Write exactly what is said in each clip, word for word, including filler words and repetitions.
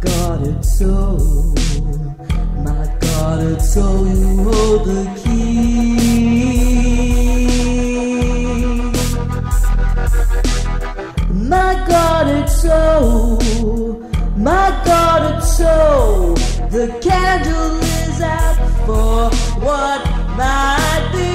guarded soul, my guarded soul, you hold the key. My guarded soul, my guarded soul, the candle is out for what might be.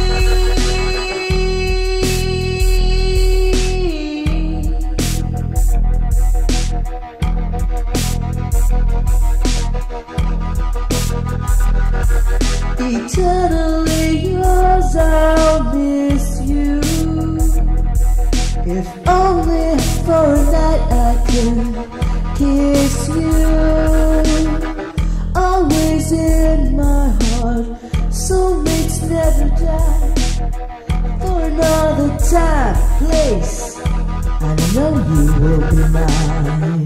Eternally yours, I'll miss you. If only for a night I could kiss you. Always in my heart, soulmates never die. For another time, place, I know you will be mine.